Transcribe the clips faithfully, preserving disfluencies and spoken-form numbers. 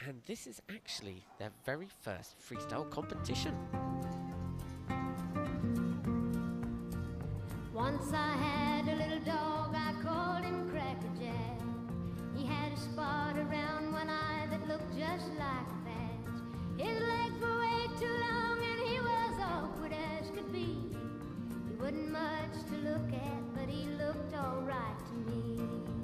and this is actually their very first freestyle competition. Once I had a little dog, I called him Crackerjack. He had a spot around one eye that looked just like a patch. His legs were way too long and he was awkward as could be. He wasn't much to look at, but he looked alright to me.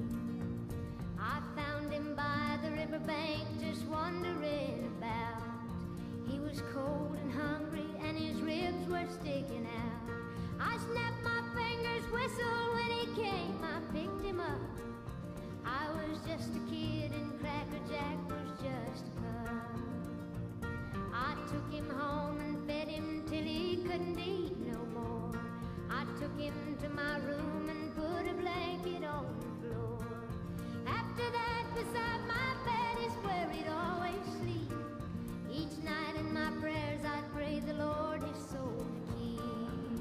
I found him by the riverbank just wandering about. He was cold and hungry and his ribs were sticking out. I snapped my fingers, whistled when he came, I picked him up. I was just a kid and Crackerjack was just a pup. I took him home and fed him till he couldn't eat no more. I took him to my room and put a blanket on the floor. After that, beside my bed is where he'd always sleep. Each night in my prayers I'd pray the Lord his soul to keep.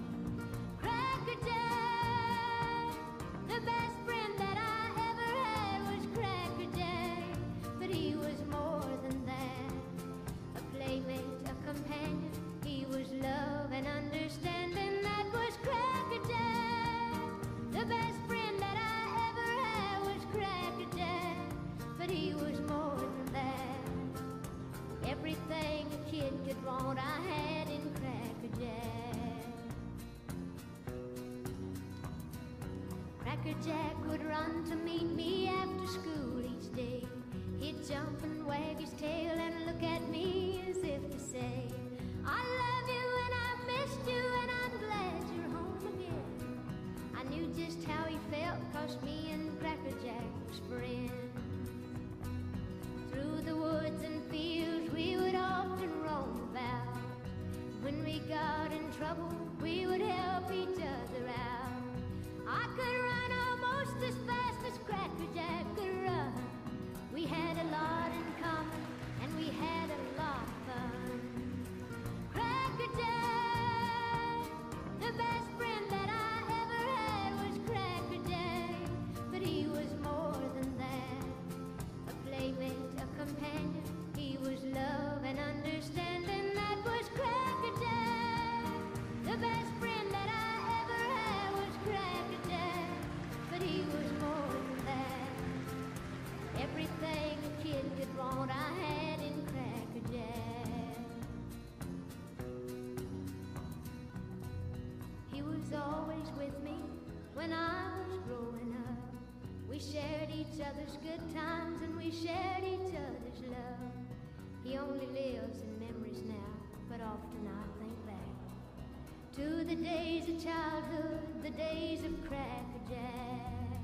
Crackerjack, the best friend that I ever had was Crackerjack, but he was more than that. A playmate, a companion, he was love and understanding. That was Crackerjack, the best friend that I ever had was Crackerjack, but he was more than that. Everything a kid could want I had in Crackerjack. Crackerjack would run to meet me after school each day. He'd jump and wag his tail and look at me as if to say, I love you and I missed you and I'm glad you're home again. I knew just how he felt, 'cause me and Crackerjack was friends. Through the woods and fields we would often roam about. When we got in trouble we would help each other out. I could run almost as fast as Crackerjack could run. We had a lot in common and we had a lot of fun. Crackerjack, the best friend that I ever had was Crackerjack, but he was more than that. A playmate, a companion, he was love and understanding. That was Crackerjack, the best friend that I ever had was Crackerjack, but he was more than that. Everything a kid could want I had in Crackerjack. He was always with me when I was growing up. We shared each other's good times and we shared each other's love. He only lives in memories now, but often I think back to the days of childhood, the days of Crackerjack.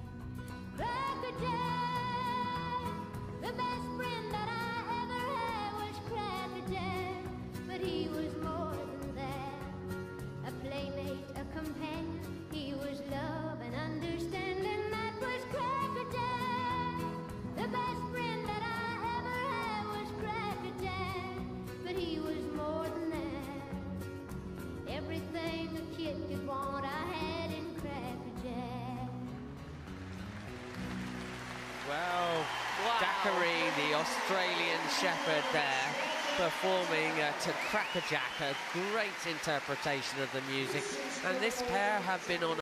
Crackerjack, the best friend that I ever had was Crackerjack, but he was more than that. A playmate, a companion, he was love and understanding. That was Crackerjack, the best friend that I ever had was Crackerjack, but he was more than that. Everything a kid could want I had in Crackerjack. Well, wow. Daiquiri, the Australian shepherd there, performing uh, to Crackerjack, a great interpretation of the music. And this pair have been on